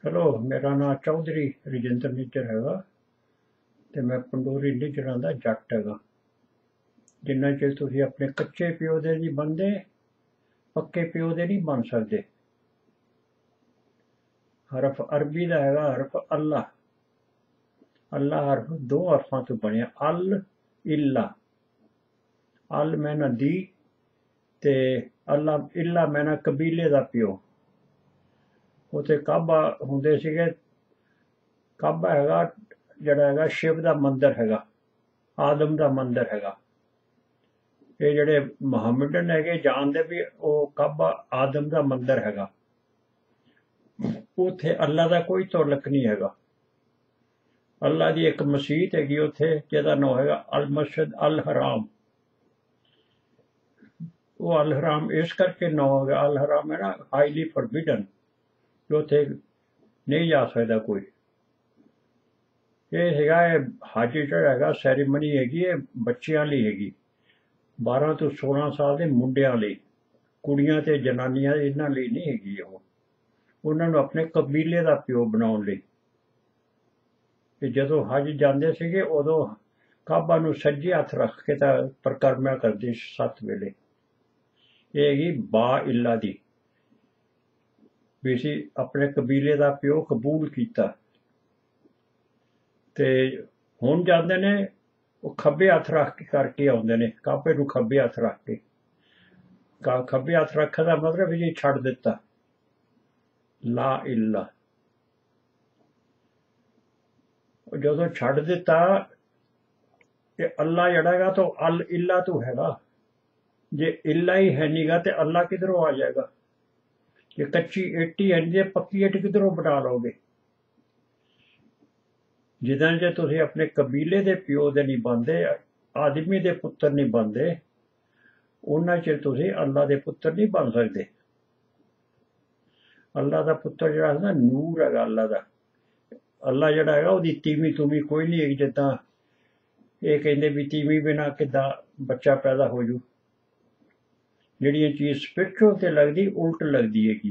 Hello, मेरा नाम चौधरी रजिंदर निज्जर हैगा ते मैं पंडोरी निज्जरां दा जट हैगा। जिन्ना चिर तुसीं अपने कच्चे प्यो दे नहीं बनदे, पक्के प्यो दे नहीं बन सकदे। हरफ अरबी दा हैगा हरफ अल्लाह। अल्लाह हरफ दो हरफां तो बनिया अल-इल्लाह। अल मैना दी ते अल्लाह इल्ला मैना कबीले दा प्यो। उत्थे काबा हुंदे सीगे। काबा हैगा जिहड़ा हैगा शिव दा मंदिर हैगा, आदम दा मंदिर हैगा। ये जिहड़े मुहम्मदन हैगे जानदे भी ओह काबा आदम दा मंदिर हैगा। उत्थे अल्लाह दा कोई तौलक नहीं हैगा। अल्लाह दी एक मसीत हैगी उत्थे जिहदा नाम हैगा अल मस्जिद अल हराम। वो अल हराम इस करके नाम हैगा अल हराम है ना, हाईली फॉरबिडन, जो उत्थे नहीं जा सकदा कोई। ये हैगा हज जिहड़ा हैगा सैरीमनी हैगी ये बच्चियां लई हैगी, 12 तो 16 साल दे मुंडियां लई। कुड़ियां ते जनानियां इन्हां लई नहीं हैगी। ओह उन्हां नूं अपने कबीले दा प्यो बनाउण लई। ते जदों हज जांदे सीगे उदों काबा नूं सज्जे हत्थ रख के तां परिक्रमा करदे 7 वेले। ये हैगी बा-इल्ला दी भी असीं अपने कबीले दा प्यो कबूल कीता। ते हुण जांदे ने वो खब्बे हत्थ रख के करके आउंदे ने, काबे नूं खब्बे हत्थ रख के। खब्बे हत्थ रखण दा मतलब जी छड्ड दित्ता ला-इल्लाह। जदों छड्ड दित्ता ते अल्लाह जिहड़ा हैगा तो अल-इल्लाह तो हैगा। जे इल्ला ही है नीगा ते अल्लाह किधरों आ जाएगा। जे कच्ची इट्ट ही है नहीं ते पक्की इट्ट किधरों बना लोगे। जिदा जे तुसीं अपने कबीले दे प्यो दे नहीं बनदे, आदमी दे पुत्तर नहीं बनदे, उन्ना चिर तुसीं अल्लाह दे पुत्तर नहीं बन सकदे। अल्लाह दा पुत्तर जिहड़ा है ना नूर हैगा अल्लाह दा। अल्लाह जिहड़ा हैगा ओहदी तीवी तुवी कोई नहीं है जिद्दां ये कहिंदे भी तीवी बिना किद्दां बच्चा पैदा हो जू। जिहड़ी चीज़ स्पिरिचुअल ते लगदी उल्ट लगदी हैगी।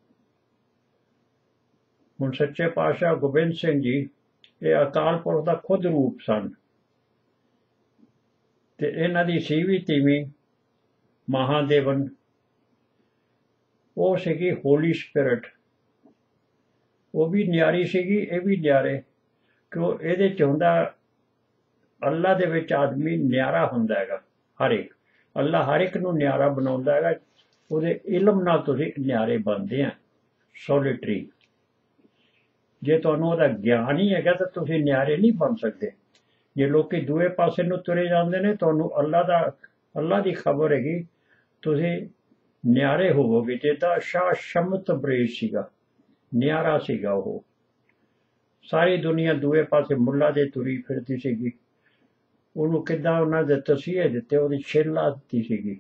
हुण सच्चे पातशाह गोबिंद सिंह जी ये अकाल पुरख दा खुद रूप सन ते इन्हां दी सीवी तीवी महादेवन वो सीगी होली स्पिरिट। वो भी न्यारी सीगी, ये भी न्यारे। क्यों इहदे च हुंदा अल्लाह दे विच आदमी न्यारा हुंदा हैगा। हर एक अल्लाह हर एक नूं न्यारा बनाउंदा हैगा। उहदे इल्म नाल तुसीं न्यारे बनदे आ। सॉलिटरी जे तुहानूं ओहदा ज्ञान ही हैगा तां तुसीं न्यारे नहीं बन सकदे। जे लोकी दूए पासे नूं तुरे जांदे ने तुहानूं अल्लाह दी खबर हैगी, तुसीं न्यारे होवोगे। जिद्दां शाह शमत बरेज सीगा, न्यारा सीगा ओह। सारी दुनिया दूए पासे मुल्ला दे तुरी फिरदी सीगी। ਉਹਨੂੰ ਕਿੱਦਾਂ ਉਹਨਾਂ ਦੇ ਤਸੀਹੇ ਦਿੱਤੇ, ਉਹਦੀ ਛੇਲਾ ਦਿੱਤੀ ਸੀਗੀ।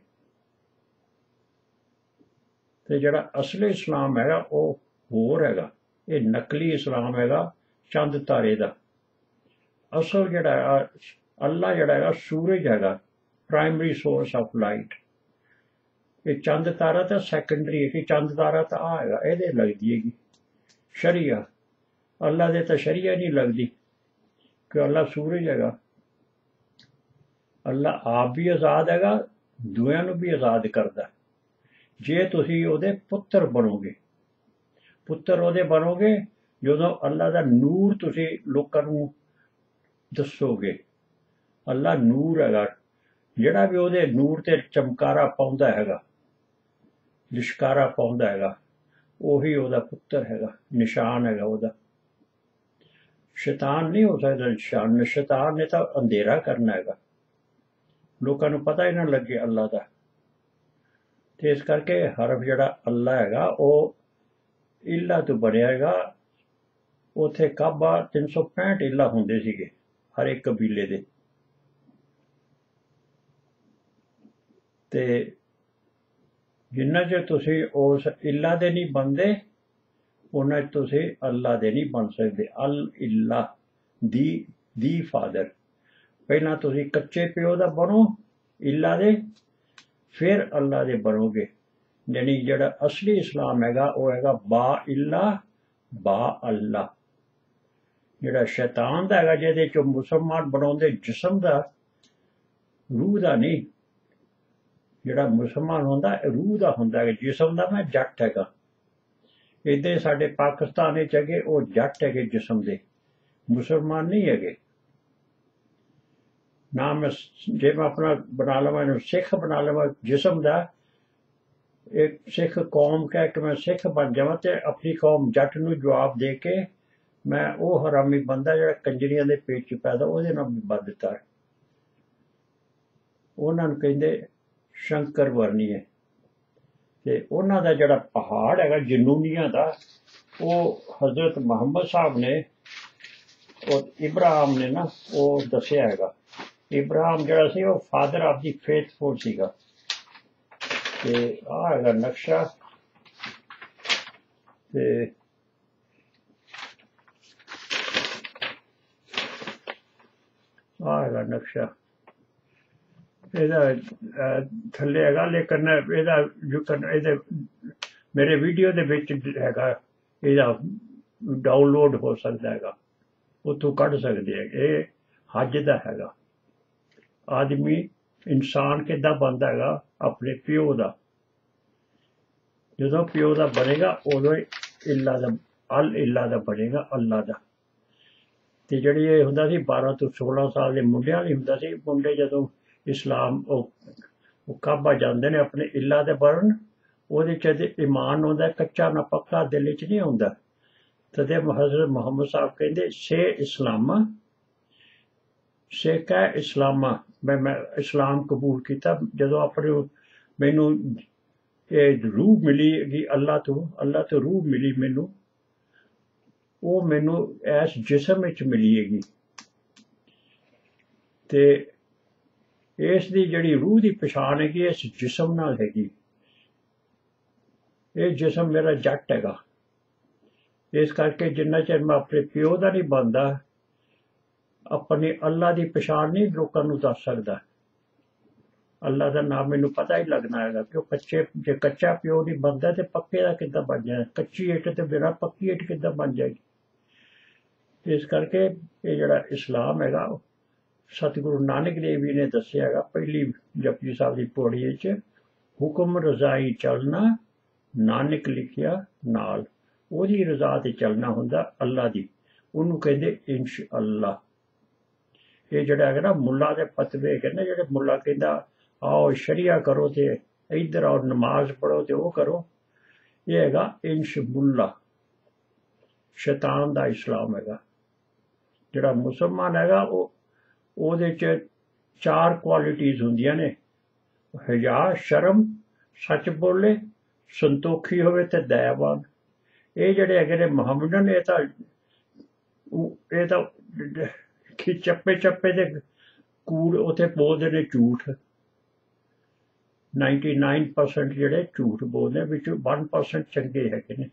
ਤੇ ਜਿਹੜਾ ਅਸਲੀ ਇਸਲਾਮ ਹੈਗਾ ਉਹ ਹੋਰ ਹੈਗਾ। ਇਹ ਨਕਲੀ ਇਸਲਾਮ ਹੈਗਾ ਚੰਦ ਤਾਰੇ ਦਾ। ਅਸਲ ਜਿਹੜਾ ਅੱਲਾ ਜਿਹੜਾ ਹੈਗਾ ਸੂਰਜ ਹੈਗਾ, ਪ੍ਰਾਇਮਰੀ ਸੋਰਸ ਆਫ ਲਾਈਟ। ਇਹ ਚੰਦ ਤਾਰਾ ਤਾਂ ਸੈਕੰਡਰੀ ਹੈ ਕਿ ਚੰਦ ਤਾਰਾ ਤਾਂ ਆ ਹੈਗਾ, ਇਹਦੇ ਲੱਗਦੀ ਹੈਗੀ ਸ਼ਰੀਆ। ਅੱਲਾ ਦੇ ਤਾਂ ਸ਼ਰੀਆ नहीं लगती कि ਅੱਲਾ सूरज हैगा। अल्लाह आप भी आज़ाद हैगा, दूसरों को भी आज़ाद करता। जे तुसीं उहदे पुत्तर बनोगे, पुत्तर उहदे बनोगे जदों अल्लाह दा नूर तुसीं लोकां नूं दसोगे। अल्लाह नूर हैगा, जिहड़ा भी उहदे नूर ते चमकारा पाउंदा हैगा, लिशकारा पाउंदा हैगा, उही उहदा पुत्तर हैगा, निशान हैगा उहदा। शैतान नहीं हो सकदा निशान। शैतान ने तां अंधेरा करना हैगा, लोगों को पता ही ना लगे अल्लाह का। तो इस करके हरफ जड़ा अल्लाह हैगा वो इल्ला तो बनया हैगा। उत्थे काबा 365 इल्ला हुंदे सीगे हर एक कबीले दे। ते जिन्ना चਿਰ तुसीं उस इल्ला दे नहीं बनदे उन्ना चਿਰ तुसीं अल्लाह दे नहीं बन सकदे। अल-इल्लाह दी फादर। पहला तुसीं कच्चे प्यो दा बनो इल्ला दे, फिर अल्लाह दे बनोगे। यानी जिहड़ा असली इस्लाम हैगा वो हैगा बा-इल्ला बा अल्लाह जिहड़ा शैतान दा हैगा जिहदे चों मुसलमान बनाउंदे जिस्म दा रूह दा नहीं जिहड़ा मुसलमान हुंदा रूह दा हुंदा है जिस्म दा मैं जट हैगा इधर साडे पाकिस्तान विच हैगे वो जट हैगे जिस्म दे मुसलमान नहीं हैगे ना मैं जे मैं अपना बना लवां इहनूं सिख बना लवां जिस्म दा एक सिख कौम कह के मैं सिख बन जावां ते अपनी कौम जट नूं जवाब दे के मैं वो हरामी बंदा जिहड़ा कंजरियां दे पेट च पैदा ਉਹਦੇ ਨਾਲ ਵੀ बदता है ਉਹਨਾਂ ਨੂੰ ਕਹਿੰਦੇ शंकर वर्णी है ਤੇ ਉਹਨਾਂ ਦਾ ਜਿਹੜਾ ਪਹਾੜ ਹੈਗਾ ਜਨੂਨੀਆਂ ਦਾ ਉਹ हजरत ਮੁਹੰਮਦ ਸਾਹਿਬ ਨੇ और इब्राहिम ने ना वो दसिया हैगा इब्राहिम जिहड़ा सी वो फादर ऑफ दी फेथफुल सीगा ते आ हैगा नक्शा ते आ हैगा नक्शा ਇਹਦਾ ਥੱਲੇ ਹੈਗਾ ਲੇਕਿਨ ਇਹਦੇ ਮੇਰੇ ਵੀਡੀਓ ਦੇ ਵਿੱਚ ਹੈਗਾ ਇਹਦਾ ਡਾਊਨਲੋਡ ਹੋ ਸਕਦਾ ਹੈਗਾ ਉੱਥੋਂ ਕੱਢ ਸਕਦੇ ਹੈਗੇ ਇਹ ਹੱਜ ਦਾ ਹੈਗਾ ਆਦਮੀ ਇਨਸਾਨ ਕਿੱਦਾਂ ਬਣਦਾ ਹੈਗਾ ਆਪਣੇ ਪਿਓ ਦਾ ਜਦੋਂ ਪਿਓ ਦਾ ਬਣੇਗਾ ਉਦੋਂ ਇਲਾ ਦਾ ਅਲ-ਇਲਾ ਦਾ ਬਣੇਗਾ ਅੱਲਾ ਦਾ ਤੇ ਜਿਹੜੀ ਇਹ ਹੁੰਦਾ ਸੀ 12 ਤੋਂ 16 ਸਾਲ ਦੇ ਮੁੰਡਿਆਂ ਲਈ ਹੁੰਦਾ ਸੀ ਮੁੰਡੇ ਜਦੋਂ इस्लाम काबा जाते हैं अपने इला दे बनन ਉਹਦੇ ਚ ईमान होंदा कच्चा ना पक्का दिल च नहीं आउंदा तदे हज़रत मुहम्मद साहब कहंदे से इस्लामा सिख है इस्लामा मैं इस्लाम कबूल किया जदों अपने मैनू रूह मिली अल्लाह तो रूह मिली मैनू वो मैनू इस जिस्म विच मिली हैगी ते इस दी जिहड़ी रूह की पछाण हैगी इस जिस्म नाल हैगी ये जिस्म मेरा जट हैगा इस करके जिन्ना चिर मैं अपने प्यो का नहीं बनता अपनी अल्लाह की पछाण नहीं लोगों को दस सकता अल्लाह का नाम मैनू पता ही लगना है कि कच्चे जे कच्चा प्यो नहीं बनता तो पक्के का किद्दां बन जाए कच्ची इट तो बिना पक्की इट किद्दां बन जाएगी इस करके ये जिहड़ा इस्लाम हैगा सतगुरु नानक देव जी ने दसिया है पहली जपजी साहब की पौड़ी च हुक्म रजाई चलना नानक लिखिया नाल ओदी रजा ते चलना हुंदा अल्लाह दी उन्होंने कहते इंशअल्लाह ये जिहड़ा है ना मुल्ला दे फतवे कहने जिहड़े मुल्ला कहंदा आओ शरिया करो ते इधर आओ नमाज पढ़ो ते वो करो ये हैगा इंशमुल्ला शैतान दा इस्लाम हैगा जिहड़ा मुसलमान हैगा वो ਉਹਦੇ 'ਚ 4 ਕੁਆਲਿਟੀਜ਼ ਹੁੰਦੀਆਂ ਨੇ ਹਯਾ ਸ਼ਰਮ ਸੱਚ ਬੋਲੇ ਸੰਤੋਖੀ ਹੋਵੇ ਤੇ ਦਇਆਵਾਨ ਇਹ ਜਿਹੜੇ ਹੈਗੇ ਨੇ ਮੁਹੰਮਦਨ ਇਹ ਤਾਂ ਕਿ ਚੱਪੇ ਚੱਪੇ ਦੇ ਕੂੜ ਉੱਥੇ ਬੋਲਦੇ ਨੇ ਝੂਠ 99% ਜਿਹੜੇ ਝੂਠ ਬੋਲਦੇ ਵਿੱਚੋਂ 1% ਚੰਗੇ ਹੈਗੇ ਨੇ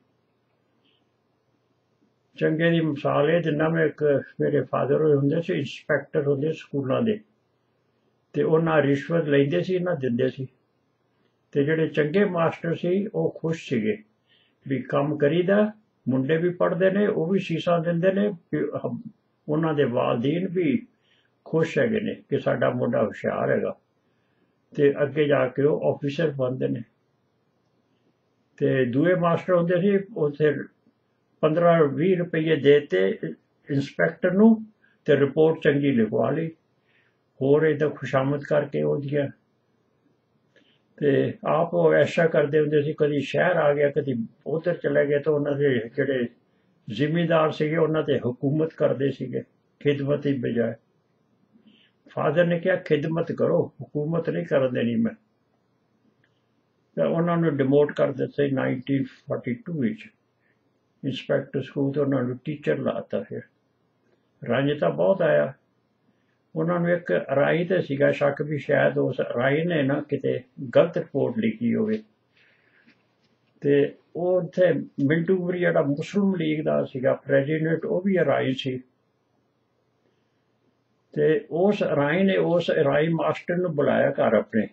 चंगे की मिसाल ये दिना मैं एक मेरे फादर होंगे से इंस्पैक्टर होंगे स्कूलों के ते उन्हें रिश्वत लेंदे सी ना दिंदे सी ते जिहड़े चंगे मास्टर सी वो खुश सीगे भी काम करीदा मुंडे भी पढ़ते ने वो भी सीसा दिंदे ने उन्हां दे वालदीन भी खुश हैगे ने कि साडा मुंडा हुशियार हैगा ते अगे जाके वो ऑफिसर बनते ने ते दूए मास्टर होंदे सी उत्थे 15-20 रुपये देते इंस्पैक्टर नूं ते रिपोर्ट चंगी लिखवा ली होर इधर खुशामद करके ओदियां ते आप वो ऐसा करते होंदे सी कदी शहर आ गया कदी उधर चले गए तो उन्होंने जिहड़े जिमीदार सीगे उन्हां ते हुकूमत करते सीगे खिदमत ही बजाय फादर ने कहा खिदमत करो हुकूमत नहीं कर देनी मैं तो उन्होंने डिमोट कर दिते 1942 विच इंस्पैक्टर स्कूल तो उन्होंने टीचर लाता फिर रंज तो बहुत आया उन्होंने एक राई तो सीगा शक भी शायद उस राई ने ना किते गलत रिपोर्ट लिखी होवे ते वो उत्थे मिंटूवरी जिहड़ा मुस्लिम लीग दा सीगा प्रेजिडेंट वो भी राई सी ते उस राई ने उस राई मास्टर नूं बुलाया घर अपने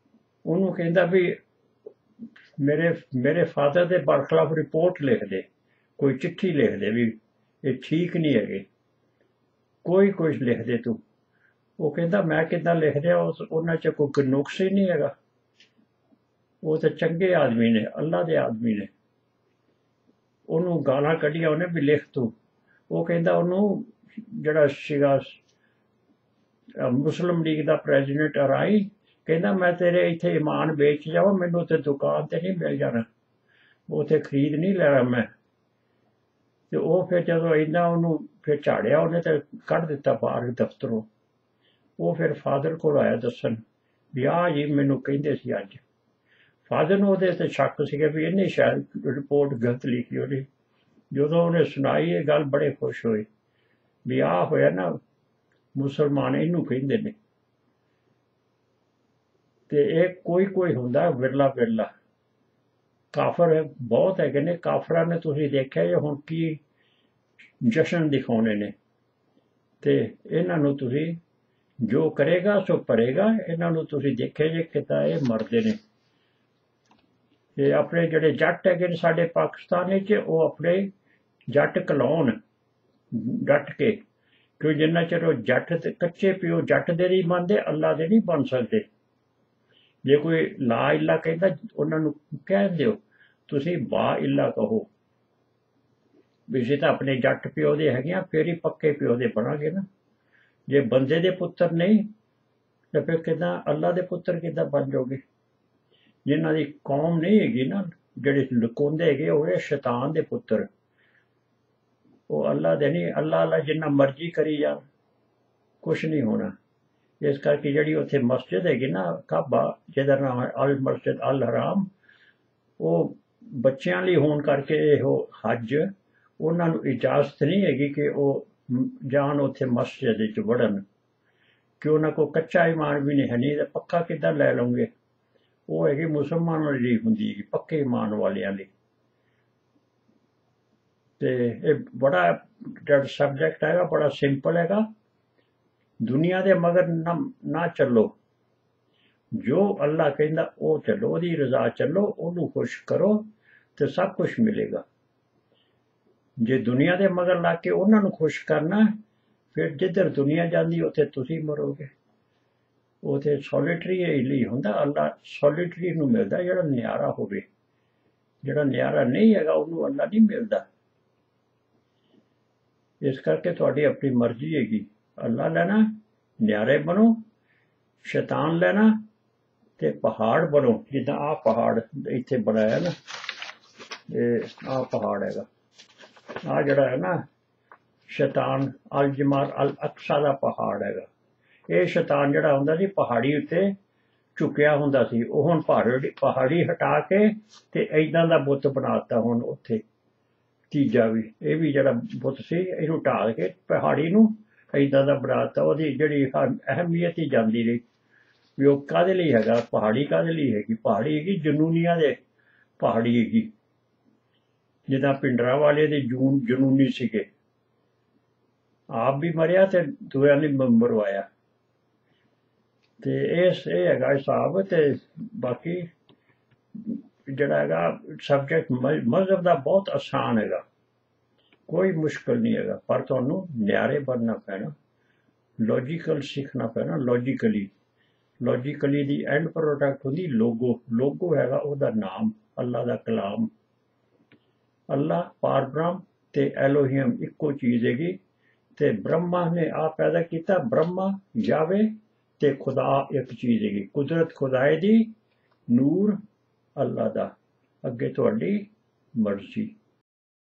उन्होंने कहंदा भी मेरे फादर के बरखिलाफ रिपोर्ट लिख दे कोई चिट्ठी लिख दे भी ये ठीक नहीं है, कोई कुछ लिख दे तू, वो कहता मैं कितना लिख दिया, उन्हां च कोई नुक्स ही नहीं है। वो तो चंगे आदमी ने, अल्लाह के आदमी ने। उन्होंने गालां कढ़िया उन्हें भी लिख तू, वो कहता उन्होंने जिहड़ा सीगा मुस्लिम लीग का प्रेजिडेंट अराई, कहता मैं तेरे इत्थे ईमान बेच जावां, मैनूं उत्थे दुकान ते नहीं मिल जाना, उत्थे खरीद नहीं लेना मैं। तो वो फिर जदों इन्ना उन्होंने फिर झाड़िया, उन्हें तो कढ़ दिता बाहर दफ्तरों। वो फिर फादर को आया दसन भी आ जी मैनूं कहिंदे सी अज। फादर नूं उहदे ते शक सीगा भी इन्हें शायद रिपोर्ट गलत लिखी होनी। जदों उन्हें सुनाई ये गल बड़े खुश होए भी आ होया ना, मुसलमान इनू कहिंदे ने। ते एक कोई कोई हुंदा विरला विरला, काफर बहुत है ने। काफरां ने तुसीं देखिया जे हुण की जशन दिखाउणे ने, ते इन्हां नूं तुसीं जो करेगा सो भरेगा। इन्हां नूं तुसीं देखिया जे किता ये मरदे ने। ते अपने जिहड़े जट हैगे ने साडे पाकिस्तान विच, वो अपने जट कहलाउण डट के, क्यों जिन्ना चिर वो जट कच्चे पिओ जट दे नहीं बनते, अल्लाह दे नहीं बन सकते। जे कोई ला इला कहता उन्हां नूं कह दिओ तुसीं बा इला कहो भी असीं तां अपने जट पिओ दे हैगे आ, फिर ही पक्के पिओ दे बनांगे ना। जे बंदे दे पुत्तर नहीं तो फिर किदां अल्लाह दे पुत्तर किदां बन जाओगे। जिन्हां दी कौम नहीं हैगी ना, जिहड़े लुकाउंदे हैगे ओह शैतान दे पुत्तर, वो अल्लाह दे नहीं। अल्लाह अल्लाह जिन्ना मर्जी करी जा, कुछ नहीं होना। इस करके जिहड़ी उत्थे मस्जिद हैगी ना काबा, जिहदा नाम है अल मस्जिद अल हराम, वो बच्चों लिए होने करके वो हज उन्होंने इजाजत नहीं हैगी कि वो जान उत्थे मस्जिद च वड़न, कि उन्होंने को कच्चा ईमान भी नहीं है, नहीं तो पक्का किद्दां लै लओगे। वो हैगी मुसलमानों ली हुंदी है, पक्के ईमान वालियां ली। ते ये बड़ा जिहड़ा सबजैक्ट हैगा बड़ा सिंपल हैगा। दुनिया दे मगर ना चलो, जो अल्लाह कहंदा वो चलो, ओहदी रज़ा चलो, ओनू खुश करो तो सब कुछ मिलेगा। जे दुनिया दे मगर ला के उन्हां नूं खुश करना, फिर जिधर दुनिया जांदी उत्थे तुसीं मरोगे। उत्थे सॉलिटरी ही हुंदा, अल्लाह सॉलिटरी नूं मिलदा जिहड़ा नियारा होवे। जिहड़ा नियारा नहीं हैगा उहनूं अल्लाह नहीं मिलदा। इस करके तुहाडी अपनी मर्जी हैगी, अल्लाह लैना नियारे बनो, शैतान लैना ते पहाड़ बनो। जिद्दां आ पहाड़ इत्थे बनाया ना, आ पहाड़ हैगा, आ जिहड़ा है ना शैतान अल-Djmar Al-Aksa दा पहाड़ हैगा। ये शैतान जिहड़ा हुंदा सी पहाड़ी उत्ते झुकिया हुंदा सी, ओह हुण पहाड़ी हटा के ते इदां दा बुत बनाता हुण उत्थे। तीजा भी ये भी जिहड़ा बुत सी इहनूं ढाल के पहाड़ी नूं इदां दा बनाता। ओहदी जिहड़ी अहमियत ही जांदी रही भी वो काहदे लई हैगा, पहाड़ी काहदे लई हैगी। पहाड़ी हैगी जनूनियां दे, पहाड़ी हैगी जिद्दां भिंडरां वाले दे जनूनी सीगे, आप भी मरिया ते दूरिਆਂ ने मरवाया। ते इस हैगा हिसाब। ते बाकी जिहड़ा हैगा सबजैक्ट मजहब दा बहुत आसान हैगा, कोई मुश्किल नहीं हैगा, पर तुहानूं न्यारे बनना पैना, लॉजिकल सीखना पैना। लॉजिकली दी एंड प्रोडक्ट हुंदी लोगो। लोगो हैगा ओहदा नाम, अल्लाह दा कलाम। अल्लाह पार ब्रह्म ते एलोहियम इक्को चीज़ हैगी। ते ब्रह्मा ने आ पैदा किया, ब्रह्मा यावे ते खुदा एक चीज़ हैगी। कुदरत खुदाए दी, नूर अल्लाह दा, अगे तुहाडी मर्जी।